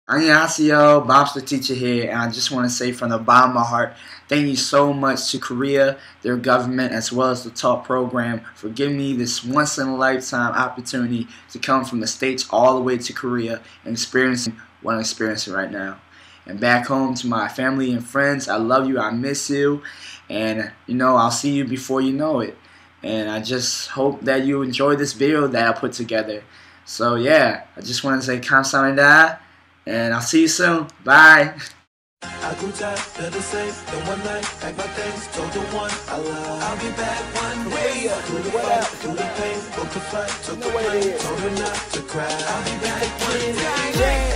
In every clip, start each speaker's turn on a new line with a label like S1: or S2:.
S1: Annyeonghaseyo, Bomster teacher here, and I just want to say from the bottom of my heart, thank you so much to Korea, their government, as well as the TALK program for giving me this once-in-a-lifetime opportunity to come from the States all the way to Korea and experiencing what I'm experiencing right now. And back home to my family and friends, I love you, I miss you, and I'll see you before you know it. And I just hope that you enjoy this video that I put together. So yeah, I just want to say 감사합니다. And I'll see you soon. Bye.
S2: I grew tired of the same. Then one night, packed my things, told the one I love I'll be back one day. Through the fight, through the pain, booked a flight, took the plane, told her not to cry. I'll be back one day.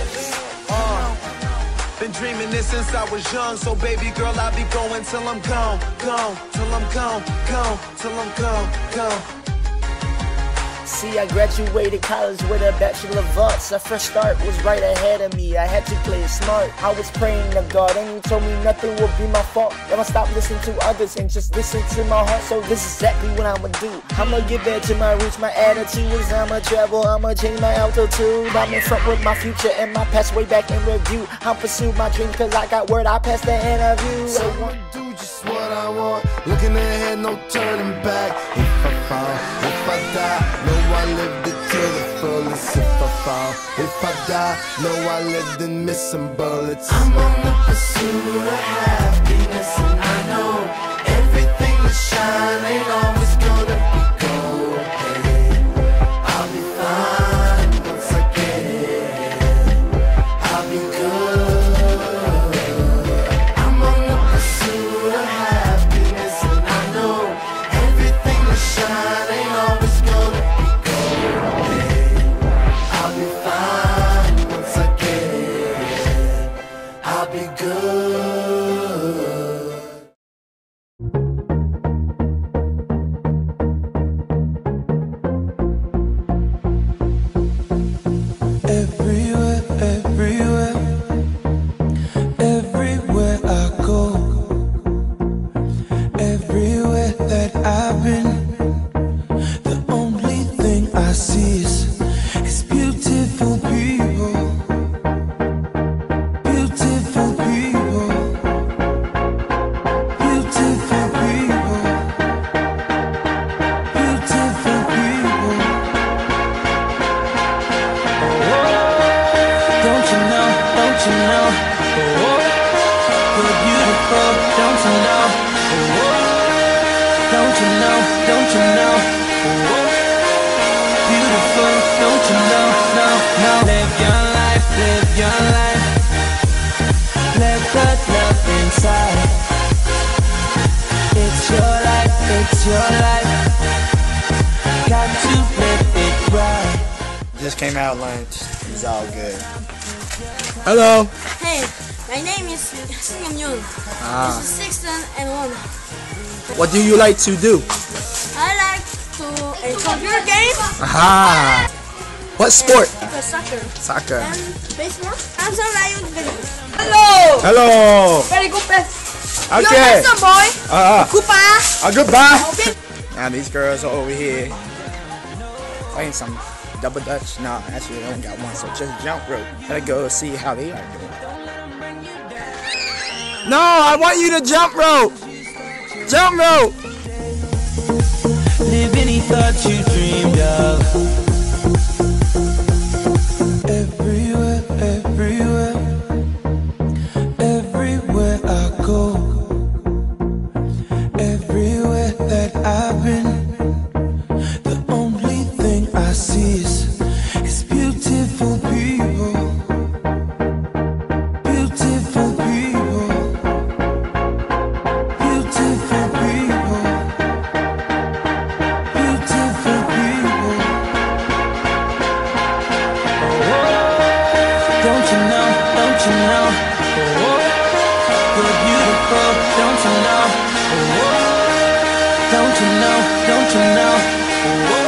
S2: Been dreaming this since I was young, so baby girl, I'll be going till I'm gone, gone, till I'm gone, gone, till I'm gone, gone.
S3: See, I graduated college with a Bachelor of Arts. A fresh start was right ahead of me. I had to play it smart. I was praying to God and He told me nothing would be my fault. I'ma stop listening to others and just listen to my heart. So this is exactly what I'ma do. I'ma get back to my roots. My attitude is I'ma travel. I'ma change my altitude. I'm in front with my future and my past way back in review. I'm pursue my dream cause I got word I passed the interview.
S4: So I wanna do just what I want. Looking ahead, no turning back. If I fall, if I die, no, I lived it to the fullest. If I fall, if I die, no, I lived and missed some bullets. I'm on the pursuit of happiness, and I know everything that shine ain't always gonna be gold. Hey, I'll be fine once I get it. I'll be good. I'm on the pursuit of happiness, and I know everything that shine ain't always gonna be gold. Hey, I'll be fine once I get it. I'll be good. Everywhere, everywhere, everywhere I go, everywhere that I've been, the only thing I see is beautiful people, beautiful people, beautiful people, beautiful people. Don't you know, don't you know, you're beautiful, don't you know, don't you know, don't you know, beautiful, don't you know, no, no. Live your life, let that love inside. It's your life, got to live it right.
S1: Just came out lunch. It's all good.
S5: Hello.
S6: Hey, my name is Gyeoungbuk. This is 6 and 1.
S5: What do you like to do?
S6: I like to a computer game.
S5: Aha. What sport?
S6: Soccer.
S5: Soccer.
S6: And baseball. And some Lion video.
S7: Hello!
S5: Hello.
S7: Very good best.
S5: Okay.
S7: You're handsome boy. Goodbye.
S5: Goodbye. Now these girls are over here playing some double dutch. No, actually I only got one, so just jump rope. Gotta go see how they are doing. No, I want you to jump rope. Jump rope.
S4: Live any thought you dreamed of. Everywhere, everywhere, everywhere I go, everywhere that I've been, the only thing I see is beautiful people, beautiful people, beautiful people, beautiful people. Don't you know, you're beautiful, don't you know, don't you know, don't you know.